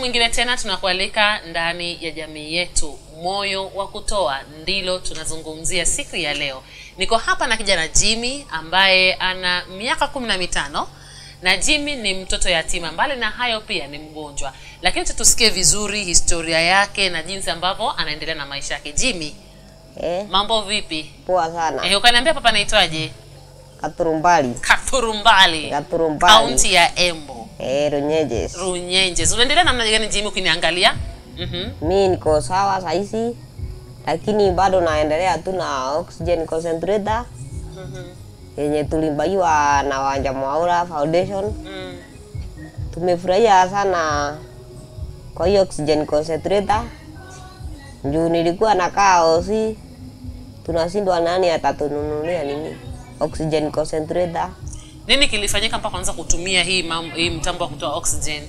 mwingine tena tunakualika ndani ya jamii yetu. Moyo wa kutoa ndilo tunazungumzia siku ya leo. Niko hapa na kijana Jimmy ambaye ana miaka 15 na Jimmy ni mtoto yatima, mbali na hayo pia ni mgonjwa. Lakini tusikie vizuri historia yake na jinsi ambavyo anaendelea na maisha yake. Jimmy, mambo vipi? Poa sana. Ukaniambia papa naitwaje? Katurumbali. Katurumbali. Kaunti ya Embu. Runyenjes. Runyenjes. Unaendelea namna gani Jimmy ukiniangalia? Mimi niko sawa sahizi, lakini bado naendelea tu na oxygen concentrator. Yenye tulimbaiwa na Wanja Mwaura Foundation. Tumefurahia sana kwa hiyo oxygen concentrator. Juu nilikuwa nakaa osi, tunashindwa nani atatununulia nini oxygen concentrator. Nini kilifanyika mpaka kwanza kutumia hii mtambo wa kutoa oxygen?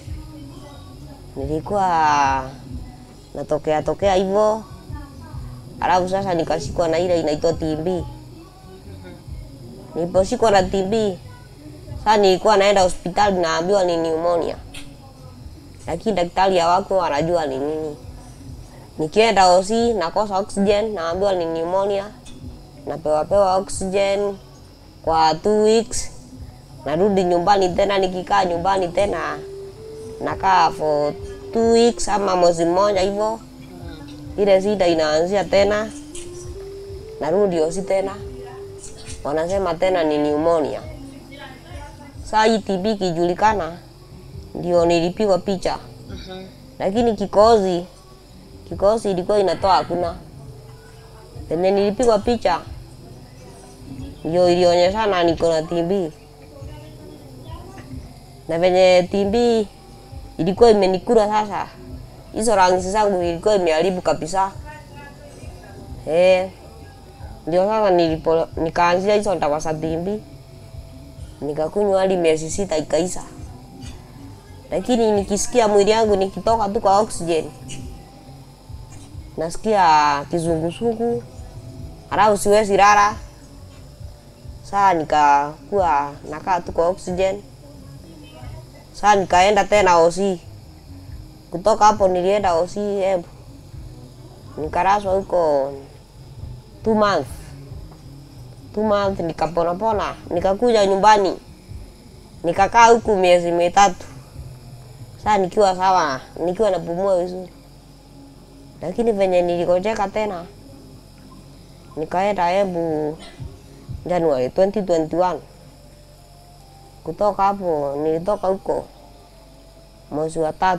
Nilikuwa natokea hivyo. Alafu sasa nikashikwa na ile inaitwa TB. Niliposhikwa na TB, sasa nilikuwa naenda hospitali naambiwa ni pneumonia. Lakini daktari hawako wanajua ni nini. Nikienda hosi nakosa oxygen, naambiwa ni pneumonia. Napewa oxygen kwa 2 weeks. Narudi nyumbani tena, nikikaa nyumbani tena nakaa for 2 weeks ama mwezi mmoja hivyo. Ile shida inaanzia tena. Narudi hosi tena. Wanasema tena ni pneumonia. Saa hii TB kijulikana, ndio nilipigwa picha. Lakini kikozi ilikuwa inatoa hakuna. Tena nilipigwa picha, ndio ilionyeshana niko na TB. Na venye TB ilikuwa imenikura sasa, hizo rangi zangu ilikuwa imeharibu kabisa. Ndio sasa nikaanzia hizo dawa za TB. Nikakunywa hadi miezi 6 ikaisha. Lakini nikisikia mwili yangu nikitoka tu kwa oxygen, nasikia kizunguzungu, halafu siwezi lala. Sasa nikakuwa nakaa tu kwa oxygen. Sasa nikaenda tena OC. Kutoka hapo nilienda OC Embu. Nikaraswa huko 2 months. 2 months nikapona. Nikakuja nyumbani. Nikakaa huku miezi 3. Sasa nikiwa sawa, nikiwa napumua vizuri. Lakini venye nilikojeka tena, nikaenda Embu January 2021. Kutoka hapo nilitoka huko mwezi wa 3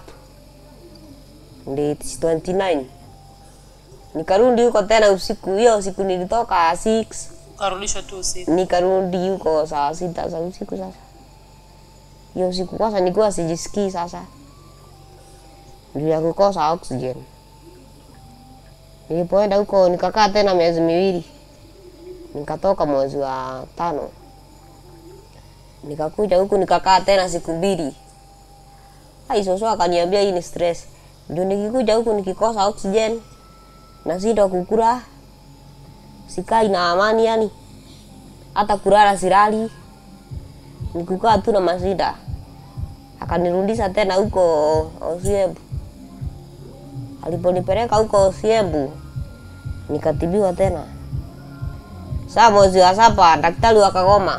date 29. Nikarudi huko tena usiku. Hiyo siku nilitoka 6, karudishwa tu usiku. Nikarudi huko saa 6 za usiku sasa. Hiyo siku kwanza nilikuwa sijisikii sasa. Ndio kukosa oxygen. Nilipoenda huko nikakaa tena miezi 2. Nikatoka mwezi wa 5. Nikakuja huku nikakaa tena siku 2. Soso akaniambia hii ni stress. Ndio nikikuja huku nikikosa oxygen na shida kukula, sikai na amani yani. Hata kulala silali. Nikukaa tu na mashida. Akanirudisha tena huko Embu. Aliponipeleka huko Embu, nikatibiwa tena. Saa mwezi wa 7 daktari wakagoma.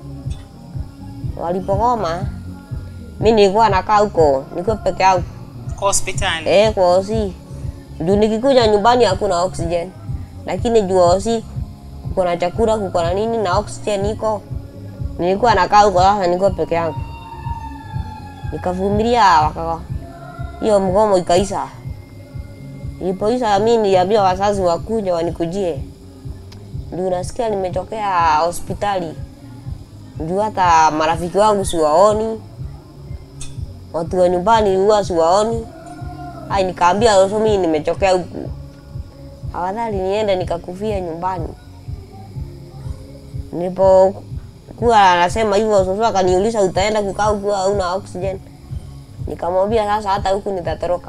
Walipogoma, mimi nilikuwa nakaa huko, niko peke yangu kwa hospitali. Kwa hosi. Ndio nikikuja nyumbani hakuna oxygen. Lakini juu hosi kuko na chakula, kuko na nini na oxygen iko. Nilikuwa nakaa huko sasa niko peke yangu. Nikavumilia wakaka. Hiyo mgomo ikaisha. Ilipoisha mimi niliambia wazazi wakuja wanikujie. Ndio nasikia nimetokea hospitali. Ndio hata marafiki wangu siwaoni. Watu wa nyumbani huwa siwaoni. Nikaambia Roso mimi nimetokea huku. Afadhali niende nikakufia nyumbani. Nilipokuwa anasema hivyo Roso akaniuliza utaenda kukaa huku hauna oxygen. Nikamwambia sasa hata huku nitatoroka.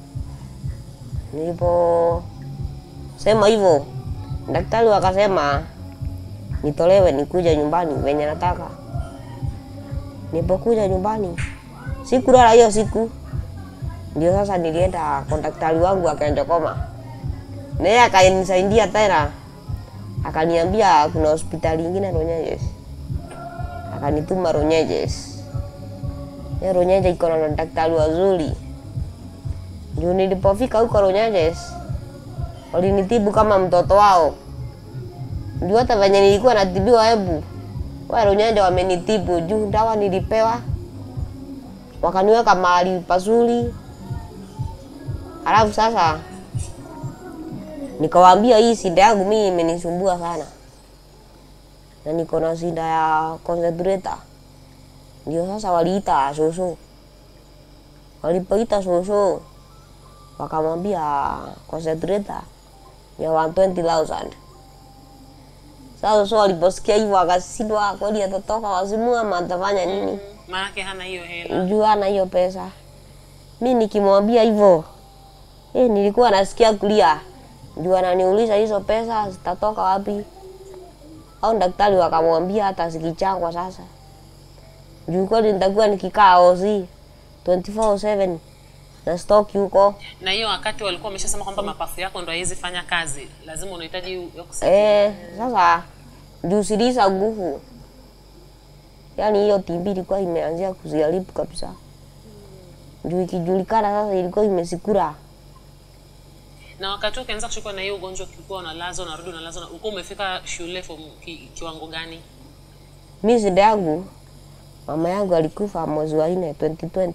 Nilipo sema hivyo, daktari wakasema nitolewe nikuja nyumbani venye nataka. Nilipokuja nyumbani, sikulala hiyo siku. Ndio sasa nilienda kwa daktari wangu akaendokoma. Naye akanisaidia tena. Akaniambia kuna hospitali nyingine Ronyenjes. Akanituma Ronyenjes. Ya Ronyenjes iko na daktari wazuri. Ndio nilipofika huko Ronyenjes, walinitibu kama mtoto wao. Ndio hata venye nilikuwa natibiwa hebu. Wao Ronyenjes wamenitibu juu dawa nilipewa. Wakaniweka mahali pazuri. Alafu sasa nikawaambia hii shida yangu mimi imenisumbua sana. Na niko na shida ya concentrator. Ndio sasa waliita soso. Walipoita soso wakamwambia concentrator ya 120,000. Sasa soso waliposikia hivyo akashindwa kweli atatoka wazimu ama atafanya nini? Maana hana hiyo hela. Juu hana hiyo pesa. Mimi nikimwambia hivyo nilikuwa nasikia kulia. Ndio ananiuliza hizo pesa zitatoka wapi? Au daktari wakamwambia hata sikichangwa sasa. Juu kweli nitakuwa nikikaa OC 24/7 na stock huko. Na hiyo wakati walikuwa wameshasema kwamba mapafu yako ndo haiwezi fanya kazi. Lazima unahitaji oxygen. Sasa juu silisa nguvu. Yaani hiyo TB ilikuwa imeanzia kuziharibu kabisa. Juu ikijulikana sasa ilikuwa imesikura. Na wakati ukianza kushikwa na hiyo ugonjwa kilikuwa unalazwa unarudi unalazwa, ulikuwa umefika shule kiwango gani? Mimi shida yangu mama yangu alikufa mwezi wa 4 2020.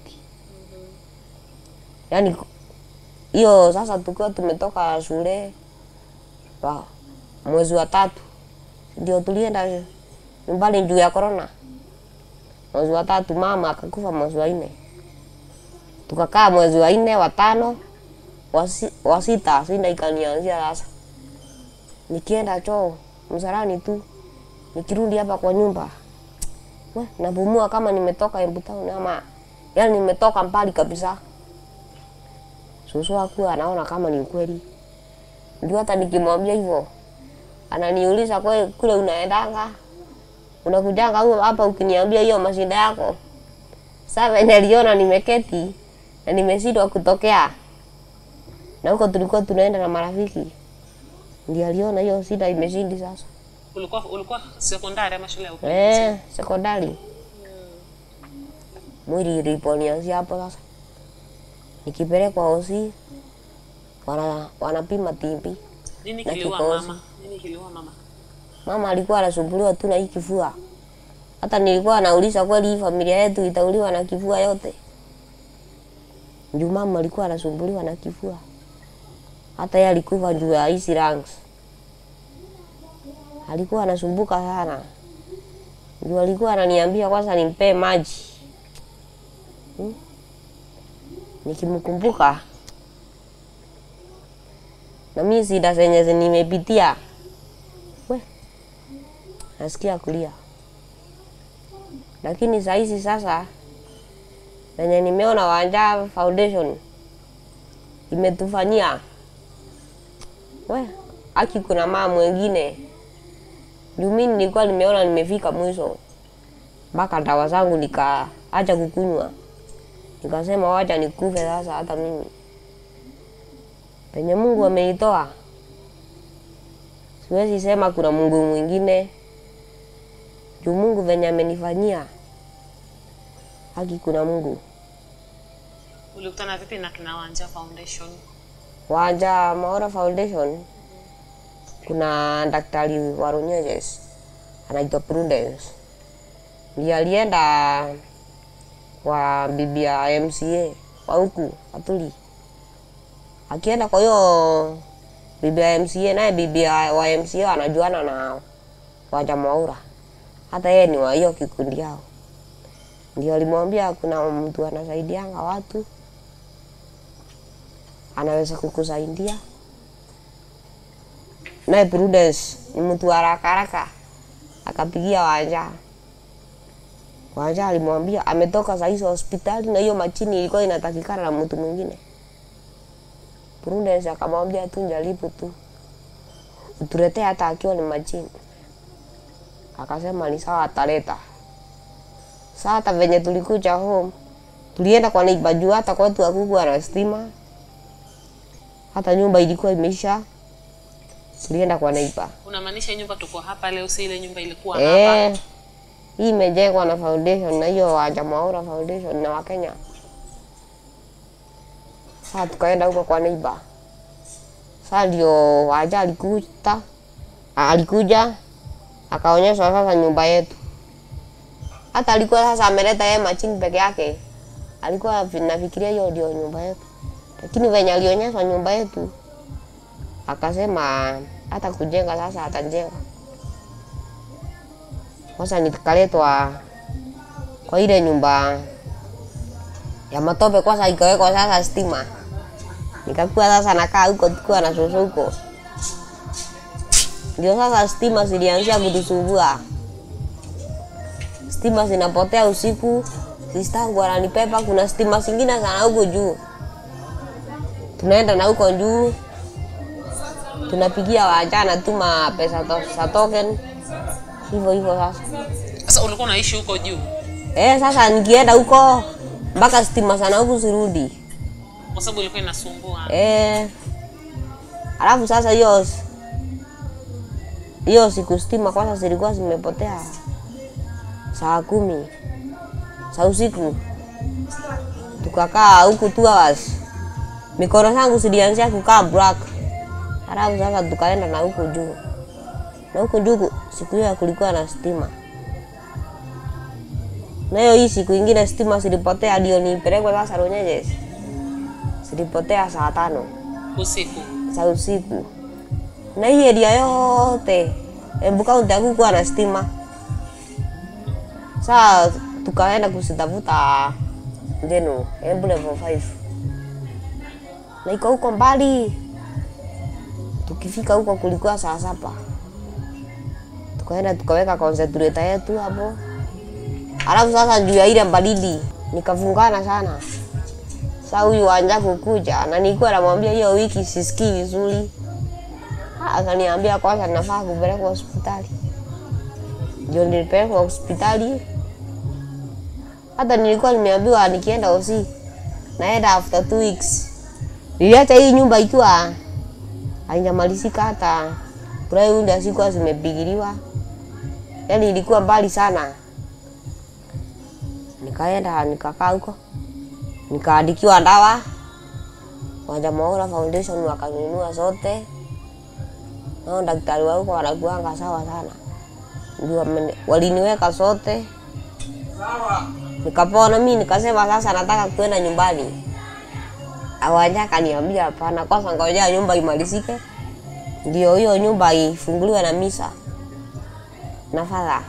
Yaani hiyo sasa tukiwa tumetoka shule mwezi wa 3 ndio tulienda nyumbani juu ya corona. Mwezi wa 3 mama akakufa mwezi wa 4. Tukakaa mwezi wa 4 wa 5 wa 6 sina ikanianzia sasa. Nikienda choo msalani tu. Nikirudi hapa kwa nyumba. Napumua kama nimetoka Embu Town ama yaani nimetoka mbali kabisa. Susu wako anaona kama ni kweli. Ndio hata nikimwambia hivyo ananiuliza kwa kule unaendanga? Unakujanga hapa ukiniambia hiyo mashinda yako. Sasa niliona nimeketi na nimeshindwa kutokea. Na huko tulikuwa tunaenda na marafiki. Ndio aliona hiyo shida imezidi sasa. Ulikuwa sekondari ama shule ya upili? Sekondari. Mwili iliponianzia hapo sasa. Nikipelekwa hosi wanapima TB. Nini kiliua mama? Nini kiliua mama? Mama alikuwa anasumbuliwa tu na hii kifua. Hata nilikuwa nauliza kweli hii familia yetu itauliwa na kifua yote. Ndio mama alikuwa anasumbuliwa na kifua. Hata yeye alikufa juu ya hizi lungs. Alikuwa anasumbuka sana. Ndio alikuwa ananiambia kwanza nimpe maji. Nikimkumbuka na mimi shida zenye nimepitia. Nasikia kulia. Lakini saizi sasa venye nimeona Wanja Foundation imetufanyia aki kuna mama mwingine. Mimi nilikuwa nimeona nimefika mwisho. Mpaka dawa zangu nikaacha kukunywa. Nikasema wacha nikufe sasa hata mimi. Penye Mungu ameitoa. Siwezi sema kuna Mungu mwingine. Juu Mungu venye amenifanyia. Haki kuna Mungu. Ulikutana vipi na kina Wanja Foundation? Wanja Maora Foundation. Kuna daktari wa Ronyenjes anaitwa Prudence. Ndiye alienda kwa bibi ya MCA wa huku Atuli. Akienda kwa hiyo bibi ya MCA naye bibi wa MCA anajuana na Wanja Maora. Hata yeye ni wa hiyo kikundi yao. Ndio alimwambia kuna mtu anasaidianga watu. Anaweza kukusaidia. Naye Prudence ni mtu haraka haraka. Akapigia Wanja. Wanja alimwambia ametoka saa hizo hospitali na hiyo machini ilikuwa inatakikana na mtu mwingine. Prudence akamwambia tu jaribu tu. Utuletee hata akiwa ni machini. Akasema ni sawa ataleta. Sasa hata venye tulikuja home Tulienda kwa neighbor juu hata kwetu hakukuwa na stima. Hata nyumba ilikuwa imeisha. Tulienda kwa neighbor. Unamaanisha nyumba tuko hapa leo si ile nyumba ilikuwa hapa? Hii imejengwa na foundation na hiyo wa Jamaura Foundation na wa Kenya. Sasa tukaenda huko kwa neighbor. Sasa ndio waja alikuja akaonyesha sasa nyumba yetu. Hata alikuwa sasa ameleta hema chini peke yake. Alikuwa anafikiria hiyo ndio nyumba yetu. Lakini venye alionyesha nyumba yetu akasema hata kujenga sasa atajenga. Sasa nikaletwa kwa ile nyumba ya matope kwanza ikawekwa sasa stima. Nikakuwa sasa nakaa huko tukiwa na shosho huko. Ndio sasa stima zilianzia kutusumbua. Stima zinapotea usiku. Sistangu ananipepa kuna stima zingine sana huko juu. Tunaenda na huko juu. Tunapigia wajana tuma pesa za token. Hivyo sasa. Sasa ulikuwa unaishi huko juu? Sasa nikienda huko mpaka stima sana huko zirudi. Kwa sababu ilikuwa inasumbua. Alafu sasa hiyo siku stima kwanza zilikuwa zimepotea. Saa 10 saa usiku. Tukakaa huko 2 hours. Mikono yangu zilianza kukaa black. Alafu sasa tukaenda na huko juu. Na huko juu siku hiyo kulikuwa na stima. Na hiyo siku nyingine stima zilipotea ndio nipelekwe sasa Ronyeges. Zilipotea saa 5 usiku. Saa usiku. Na hii area yote Embu County hakukuwa na stima. Sasa tukaenda kusitafuta ndeno Embu level 5. Na iko huko mbali. Tukifika huko kulikuwa saa 7. Tukaenda tukaweka concentrator yetu hapo. Alafu sasa juu ya ile baridi nikafungana sana. Sasa huyu wanja kukuja na nilikuwa namwambia hiyo wiki sisikii vizuri. Akaniambia kwanza nafaa kupelekwa hospitali. Ndio nilipelekwa hospitali. Hata nilikuwa nimeambiwa nikienda hosi naenda after 2 weeks. Niliacha hii nyumba ikiwa haijamalizika hata plywood asikuwa zimepigiliwa. Yaani ilikuwa mbali sana. Nikaenda nikakaa huko. Nikaandikiwa dawa. Wa Jamaura Foundation wakanunua zote. Na daktari wao wanakuanga sawa sana. Ndio waliniweka zote. Sawa. Nikapona mimi nikasema sasa nataka kwenda nyumbani. Awanja kaniambia hapana kwanza ngoja nyumba imalizike. Ndio hiyo nyumba ifunguliwe na misa. Na fadha.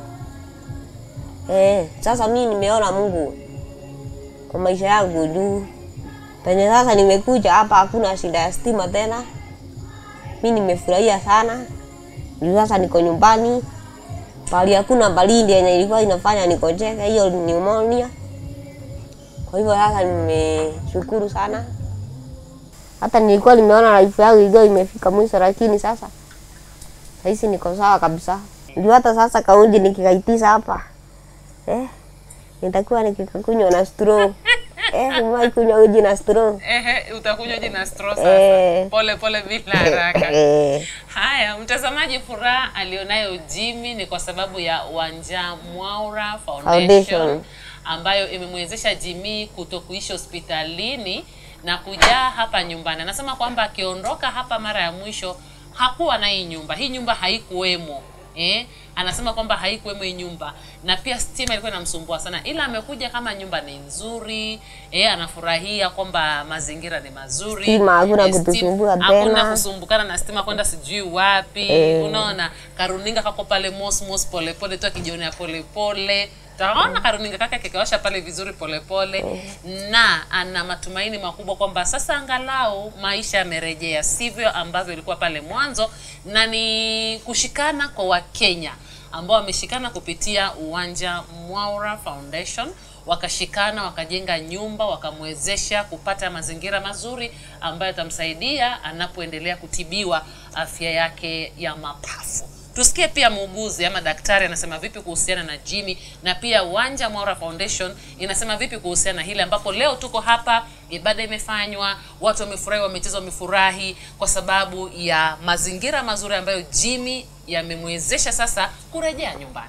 Sasa mimi nimeona Mungu kwa maisha yangu juu. Penye sasa nimekuja hapa hakuna shida ya stima tena. Mimi nimefurahia sana. Juu sasa niko nyumbani. Pali hakuna baridi yenye ilikuwa inafanya nikojeke hiyo pneumonia. Kwa hivyo sasa nimeshukuru sana. Hata nilikuwa nimeona life yangu ilikuwa imefika mwisho lakini sasa hizi niko sawa kabisa. Ndio hata sasa kaunti nikikaitisha hapa. Nitakuwa nikikunywa na straw. Umai kunywa uji na straw. Utakunywa uji na straw sasa. Pole pole bila haraka. Haya, mtazamaji, furaha alionayo Jimmy ni kwa sababu ya Wanja Mwaura Foundation ambayo imemwezesha Jimmy kutokuishi hospitalini na kujaa hapa nyumbani. Anasema kwamba akiondoka hapa mara ya mwisho hakuwa na hii nyumba. Hii nyumba haikuwemo. Anasema kwamba haikuwemo hii nyumba na pia stima ilikuwa inamsumbua sana, ila amekuja kama nyumba ni nzuri. Anafurahia kwamba mazingira ni mazuri. Stima hakuna kutusumbua tena. Hakuna kusumbukana na stima kwenda sijui wapi. Unaona karuninga kako pale mos pole pole tu akijionea pole pole. Taona karuninga kaka kikawasha pale vizuri pole pole. Na ana matumaini makubwa kwamba sasa angalau maisha yamerejea sivyo ambavyo ilikuwa pale mwanzo, na ni kushikana kwa Wakenya ambao wameshikana kupitia Wanja Mwaura Foundation. Wakashikana wakajenga nyumba wakamwezesha kupata mazingira mazuri ambayo yatamsaidia anapoendelea kutibiwa afya yake ya mapafu. Tusikie pia muuguzi ama daktari anasema vipi kuhusiana na Jimmy, na pia Wanja Mwaura Foundation inasema vipi kuhusiana na hili, ambapo leo tuko hapa, ibada imefanywa, watu wamefurahi, wamecheza, wamefurahi kwa sababu ya mazingira mazuri ambayo Jimmy yamemwezesha sasa kurejea nyumbani.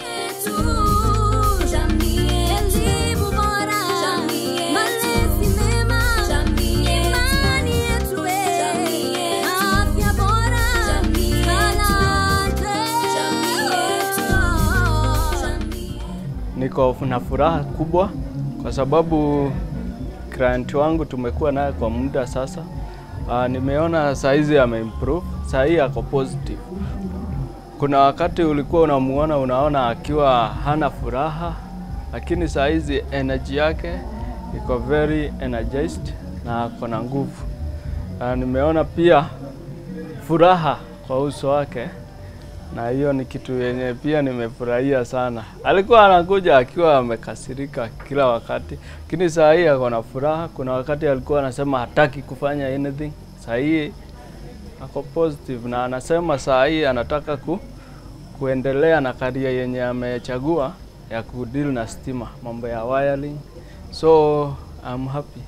Niko na furaha kubwa kwa sababu client wangu tumekuwa naye kwa muda sasa. Nimeona saizi ameimprove, sahi ako positive. Kuna wakati ulikuwa unamuona unaona akiwa hana furaha, lakini saizi energy yake iko very energized na kuna nguvu. Nimeona pia furaha kwa uso wake, na hiyo ni kitu yenye pia nimefurahia sana. Alikuwa anakuja akiwa amekasirika kila wakati, lakini saa hii ako na furaha. Kuna wakati alikuwa anasema hataki kufanya anything, saa hii ako positive na anasema saa hii anataka kuendelea na career yenye amechagua ya kudeal na stima, mambo ya wiring. So I'm happy.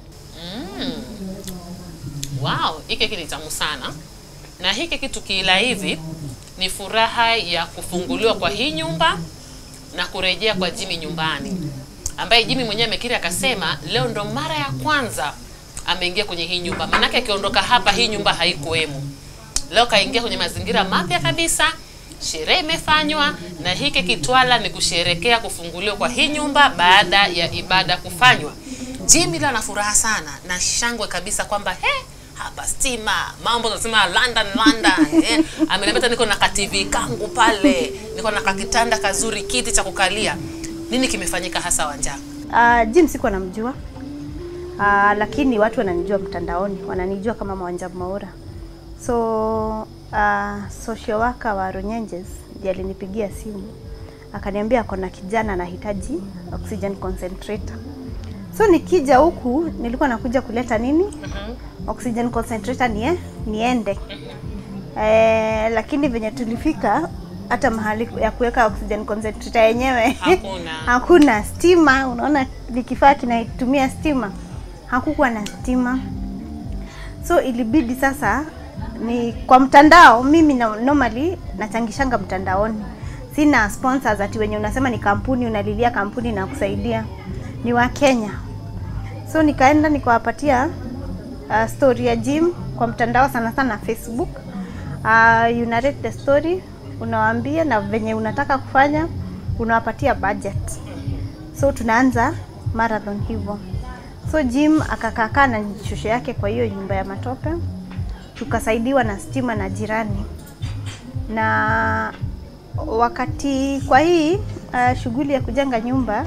Wow, hiki kitu tamu sana. Na hiki kitu kila hivi ni furaha ya kufunguliwa kwa hii nyumba na kurejea kwa Jimmy nyumbani, ambaye Jimmy mwenyewe amekiri akasema leo ndo mara ya kwanza ameingia kwenye hii nyumba. Manake akiondoka hapa hii nyumba haikuwemo. Leo kaingia kwenye mazingira mapya kabisa, sherehe imefanywa, na hiki kitwala ni kusherekea kufunguliwa kwa hii nyumba baada ya ibada kufanywa. Jimmy leo ana furaha sana na shangwe kabisa kwamba hapa stima, mambo tunasema London. Ameniambia niko na TV kangu pale, niko na kakitanda kazuri, kiti cha kukalia. Nini kimefanyika hasa Wanja? Jim siko namjua. Lakini watu wananijua mtandaoni, wananijua kama Wanja Mwaura. So social worker wa Runyenjes ndiye alinipigia simu. Akaniambia ako na kijana anahitaji oxygen concentrator. So nikija huku nilikuwa nakuja kuleta nini? Oxygen concentrator niende. Lakini venye tulifika hata mahali ya kuweka oxygen concentrator yenyewe hakuna stima. Unaona ni kifaa kinatumia stima, hakukuwa na stima. So ilibidi sasa ni kwa mtandao. Mimi normally nachangishanga mtandaoni, sina sponsors ati wenye unasema ni kampuni unalilia kampuni na kusaidia, ni wa Kenya. So nikaenda nikawapatia story ya Jim kwa mtandao, sana sana Facebook. You narrate the story, unawaambia na venye unataka kufanya, unawapatia budget. So tunaanza marathon hivyo. So Jim akakaa na shosho yake kwa hiyo nyumba ya matope, tukasaidiwa na stima na jirani. Na wakati kwa hii shughuli ya kujenga nyumba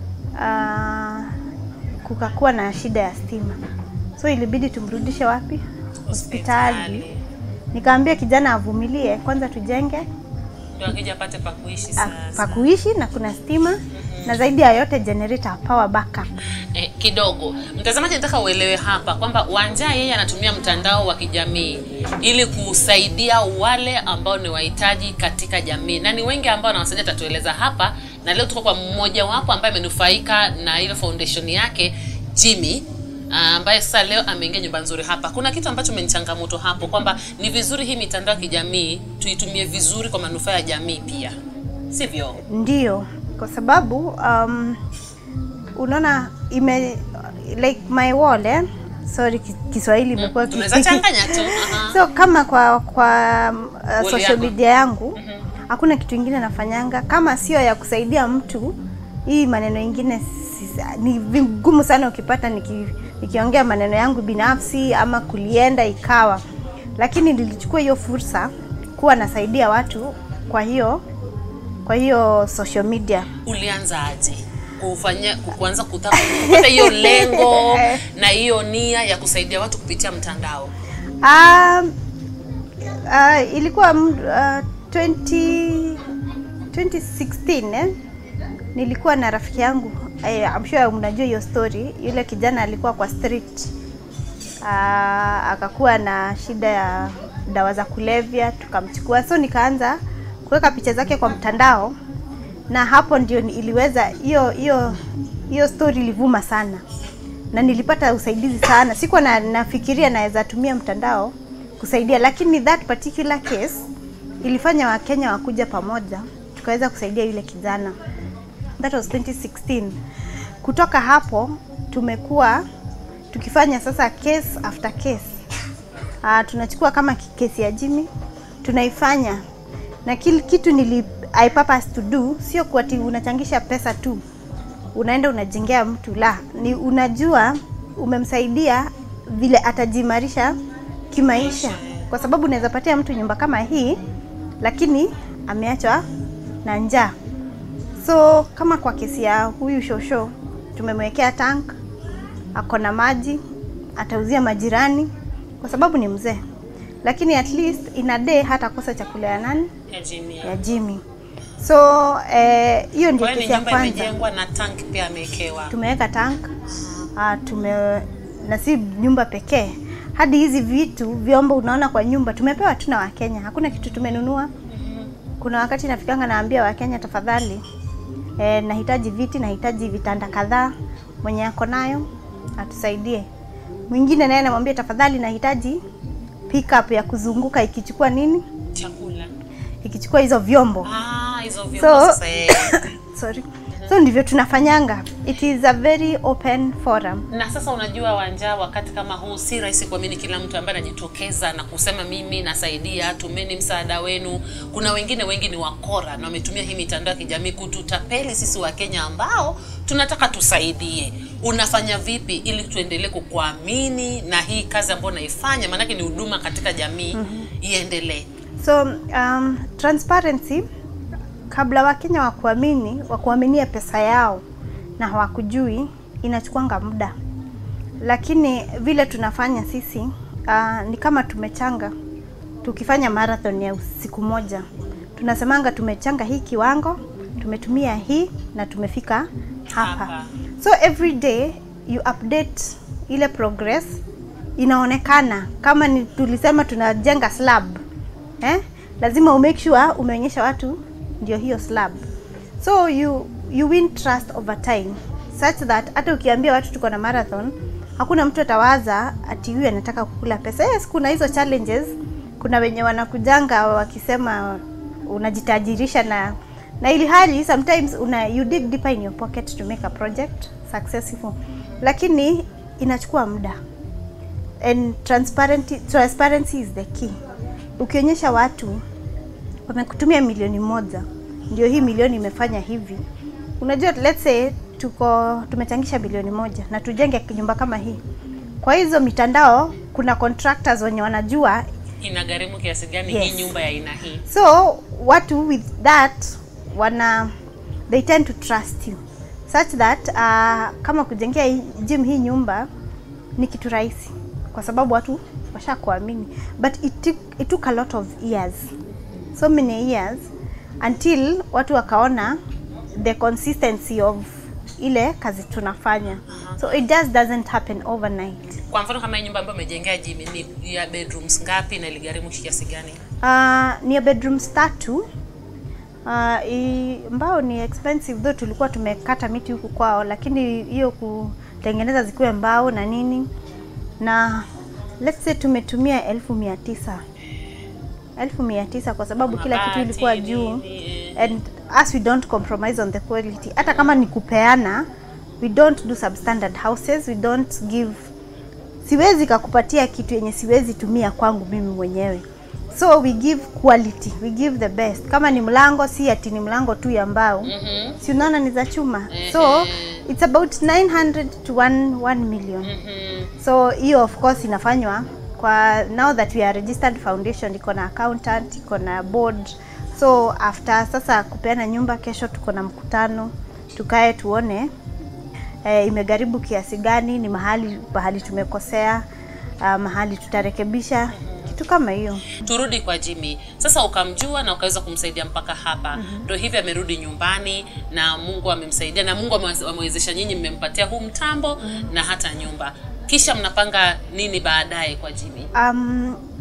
kukakuwa na shida ya stima. So ilibidi tumrudishe wapi? Hospitali. Nikaambia kijana avumilie kwanza tujenge, ndio akija apate pa kuishi sasa. Pa kuishi na kuna stima na zaidi ya yote generator power backup. Kidogo mtazamaji, nataka uelewe hapa kwamba Wanja yeye anatumia mtandao wa kijamii ili kusaidia wale ambao ni wahitaji katika jamii, na ni wengi ambao anawasaidia, tatueleza hapa. Na leo tuko kwa mmoja wapo ambaye amenufaika na ile foundation yake, Jimmy, ambaye sasa leo ameingia nyumba nzuri hapa. Kuna kitu ambacho umenichangamoto hapo kwamba ni vizuri hii mitandao ya kijamii tuitumie vizuri kwa manufaa ya jamii pia, sivyo? Ndio, kwa sababu unaona like my wall sorry Kiswahili imekuwa tunaweza changanya tu. So kama kwa social media yangu hakuna kitu kingine nafanyanga kama sio ya kusaidia mtu. Hii maneno mengine ni vigumu sana ukipata nikiongea maneno yangu binafsi ama kulienda ikawa. Lakini nilichukua hiyo fursa kuwa nasaidia watu kwa hiyo social media. Ulianza aje kuanza kupata hiyo lengo na hiyo nia ya kusaidia watu kupitia mtandao? Ilikuwa 2016 nilikuwa na rafiki yangu, I'm sure mnajua hiyo story. Yule kijana alikuwa kwa street, akakuwa na shida ya dawa za kulevya, tukamchukua. So nikaanza kuweka picha zake kwa mtandao, na hapo ndio iliweza hiyo story ilivuma sana na nilipata usaidizi sana. Sikuwa nafikiria naweza tumia mtandao kusaidia, lakini that particular case ilifanya Wakenya wakuja pamoja, tukaweza kusaidia yule kijana. That was 2016. Kutoka hapo tumekuwa tukifanya sasa case after case. Tunachukua kama kesi ya Jimmy, tunaifanya na kile kitu I purpose to do, sio kwa ati unachangisha pesa tu unaenda unajengea mtu, la, ni unajua umemsaidia vile atajimarisha kimaisha, kwa sababu unaweza patia mtu nyumba kama hii lakini ameachwa na njaa. So kama kwa kesi ya huyu Shosho, tumemwekea tank, ako na maji, atauzia majirani kwa sababu ni mzee, lakini at least in a day hata kosa chakula ya nani? Ya Jimmy. So hiyo ndio kesi ya kwanza. Imejengwa na tank pia amewekewa. Tumeweka tank. Na si nyumba pekee, hadi hizi vitu vyombo unaona kwa nyumba tumepewa tu na Wakenya, hakuna kitu tumenunua. Kuna wakati nafikanga naambia Wakenya, tafadhali nahitaji viti, nahitaji vitanda kadhaa, mwenye yako nayo atusaidie. Mwingine naye anamwambia tafadhali nahitaji pickup ya kuzunguka ikichukua nini? Chakula. Ikichukua hizo vyombo. Hizo vyombo sasa. Sorry. So ndivyo tunafanyanga. It is a very open forum. Na sasa unajua Wanja, wakati kama huu si rahisi kuamini kila mtu ambaye anajitokeza na kusema mimi nasaidia, tumeni msaada wenu. Kuna wengine wengi ni wakora na wametumia hii mitandao ya kijamii kututapeli sisi wa Kenya ambao tunataka tusaidie. Unafanya vipi ili tuendelee kukuamini na hii kazi ambayo naifanya, maana ni huduma katika jamii, iendelee? So transparency, kabla Wakenya wakuaminia pesa yao na hawakujui, inachukuanga muda. Lakini vile tunafanya sisi ni kama tumechanga. Tukifanya marathon ya siku moja, tunasemanga tumechanga hii kiwango, tumetumia hii na tumefika hapa. So every day you update ile progress, inaonekana. Kama ni tulisema tunajenga slab, lazima umake sure umeonyesha watu ndio hiyo slab. So you win trust over time such that hata ukiambia watu tuko na marathon, hakuna mtu atawaza ati huyu anataka kukula pesa. Yes, kuna hizo challenges. Kuna wenye wanakujanga wakisema unajitajirisha na ili hali sometimes you dig deeper in your pocket to make a project successful, lakini inachukua muda. And transparency is the key. Ukionyesha watu wamekutumia milioni moja, ndio hii milioni imefanya hivi. Unajua, let's say tumechangisha milioni moja na tujenge nyumba kama hii. Kwa hizo mitandao kuna contractors wenye wanajua inagharimu kiasi gani hii nyumba ya aina hii. So watu with that they tend to trust you such that kama kujengea gym hii nyumba ni kitu rahisi kwa sababu watu washakuamini. But it took a lot of years, so many years, until watu wakaona the consistency of ile kazi tunafanya. So it just doesn't happen overnight. Kwa mfano kama nyumba ambayo umejengea Jimmy, ni ya bedrooms ngapi na iligharimu kiasi gani? Ni ya bedrooms 3. Mbao ni expensive, though tulikuwa tumekata miti huku kwao, lakini hiyo kutengeneza zikuwe mbao na nini, na let's say tumetumia 1900 kwa sababu kila kitu ilikuwa juu. And as we don't compromise on the quality, hata kama ni kupeana, we don't do substandard houses, we don't give. Siwezi kukupatia kitu yenye siwezi tumia kwangu mimi mwenyewe. So we give quality, we give the best. Kama ni mlango, si ati ni mlango tu ya mbao. Si unaona ni za chuma. So it's about 900 to 1 million. So hiyo of course inafanywa kwa now that we are registered foundation, iko na accountant, iko na board. So after sasa kupeana nyumba, kesho tuko na mkutano, tukae tuone imegharibu kiasi gani, ni mahali tumekosea, mahali tutarekebisha, kitu kama hiyo. Turudi kwa Jimmy. Sasa ukamjua na ukaweza kumsaidia mpaka hapa. Ndio hivi amerudi nyumbani na Mungu amemsaidia na Mungu amewezesha nyinyi, mmempatia huu mtambo na hata nyumba. Kisha mnapanga nini baadaye kwa Jimmy?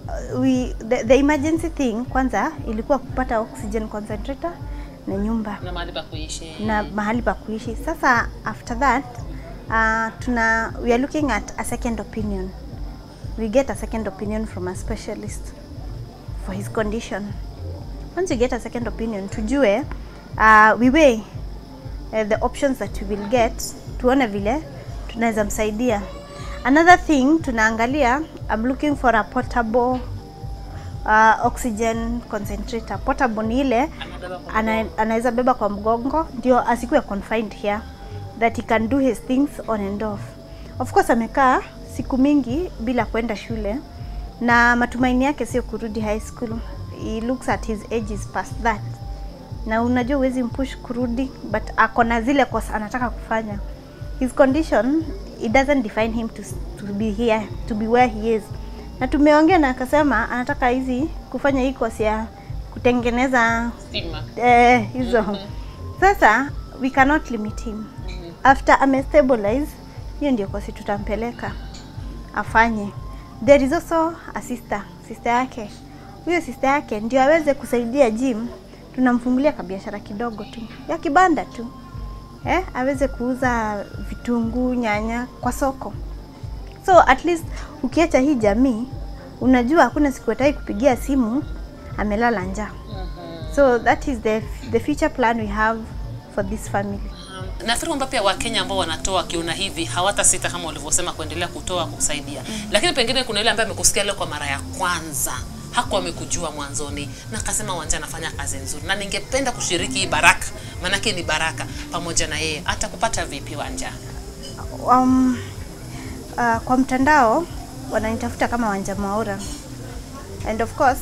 the emergency thing kwanza ilikuwa kupata oxygen concentrator na nyumba na mahali pa kuishi. Sasa after that we are looking at a second opinion. We get a second opinion from a specialist for his condition. Once you get a second opinion, tujue we weigh the options that we will get, tuone vile tunaweza msaidia. Another thing tunaangalia, I'm looking for a portable oxygen concentrator. Portable ni ile anaweza beba kwa mgongo ndio asikuwe confined here, that he can do his things on and off. Of course amekaa siku mingi bila kwenda shule na matumaini yake sio kurudi high school. He looks at his age is past that. Na unajua huwezi mpush kurudi, but akona zile kosa anataka kufanya. His condition, it doesn't define him to be here, to be where he is. Na tumeongea na akasema anataka hizi kufanya hii kosi ya kutengeneza stigma. Hizo. Sasa we cannot limit him. After amestabilize, hiyo ndio kosi tutampeleka afanye. There is also a sister yake. Huyo sister yake ndio aweze kusaidia gym. Tunamfungulia kabiashara kidogo tu ya kibanda tu, aweze kuuza vitunguu, nyanya kwa soko. So at least ukiacha hii jamii, unajua hakuna siku atai kupigia simu amelala njaa. So that is the future plan we have for this family. Nafikiri kwamba pia Wakenya ambao wanatoa kiuna hivi hawata sita kama walivyosema kuendelea kutoa kusaidia. Lakini pengine kuna yule ambaye amekusikia leo kwa mara ya kwanza, hakuwa amekujua mwanzoni na akasema Wanja anafanya kazi nzuri na ningependa kushiriki hii baraka, maana yake ni baraka pamoja na yeye. Hata kupata vipi Wanja? Kwa mtandao wananitafuta kama Wanja Mwaura. And of course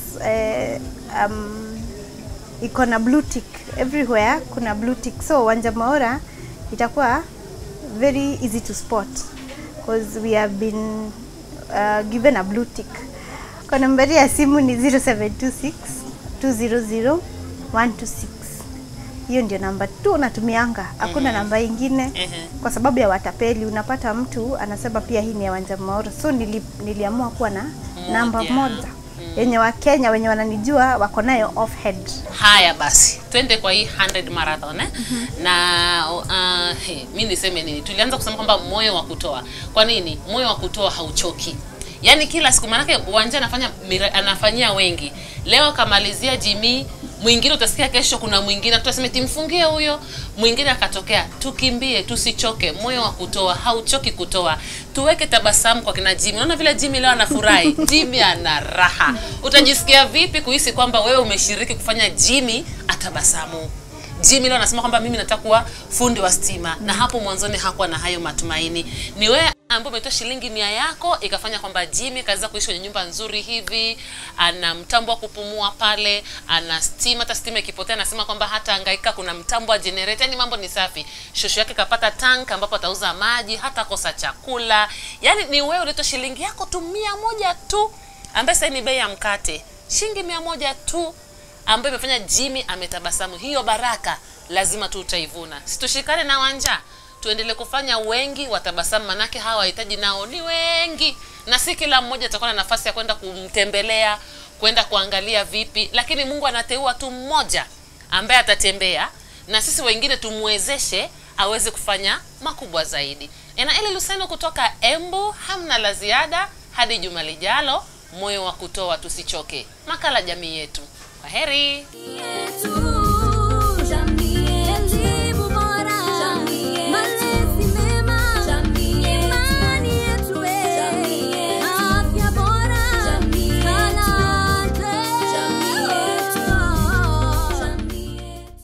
iko na blue tick everywhere, kuna blue tick. So Wanja Mwaura itakuwa very easy to spot because we have been given a blue tick. Kwa nambari ya simu ni 0726 200 126. Hiyo ndio namba tu natumianga. Hakuna namba ingine kwa sababu ya watapeli. Unapata mtu anasema pia hii ni ya Wanja Mwaura. So niliamua kuwa na namba moja yenye Wakenya wenye wananijua wako nayo off head. Haya basi, twende kwa hii 100 marathon na mimi niseme nini? Tulianza kusema kwamba moyo wa kutoa. Kwa nini? Moyo wa kutoa hauchoki. Yaani kila siku, manake Wanja anafanyia wengi. Leo kamalizia Jimmy, mwingine utasikia kesho kuna mwingine tutasema timfungie huyo, mwingine akatokea. Tukimbie, tusichoke. Moyo wa kutoa hauchoki kutoa. Tuweke tabasamu kwa kina Jimmy. Unaona vile Jimmy leo anafurahi. Jimmy ana raha. Utajisikia vipi kuhisi kwamba wewe umeshiriki kufanya Jimmy atabasamu? Jimmy leo anasema kwamba mimi nataka kuwa fundi wa stima, na hapo mwanzoni hakuwa na hayo matumaini. Ni wewe ambaye umetoa shilingi 100 yako ikafanya kwamba Jimmy kaanza kuishi kwenye nyumba nzuri hivi, ana mtambo wa kupumua pale, ana stima. Hata stima ikipotea anasema kwamba hata hangaika, kuna mtambo wa generator. Ni mambo ni safi. Shosho yake kapata tank ambapo atauza maji, hata kosa chakula. Yaani ni wewe ulitoa shilingi yako tu 100 tu, ambaye sasa ni bei ya mkate. Shilingi 100 tu ambaye imefanya Jimmy ametabasamu. Hiyo baraka lazima tutaivuna. Situshikane na Wanja, tuendelee kufanya wengi watabasamu, manake hawa wahitaji nao ni wengi, na si kila mmoja atakuwa na nafasi ya kwenda kumtembelea, kwenda kuangalia vipi. Lakini Mungu anateua tu mmoja ambaye atatembea na sisi wengine tumwezeshe aweze kufanya makubwa zaidi. Eli Luseno kutoka Embu, hamna la ziada hadi juma lijalo. Moyo wa kutoa, tusichoke. Makala jamii yetu. Kwaheri.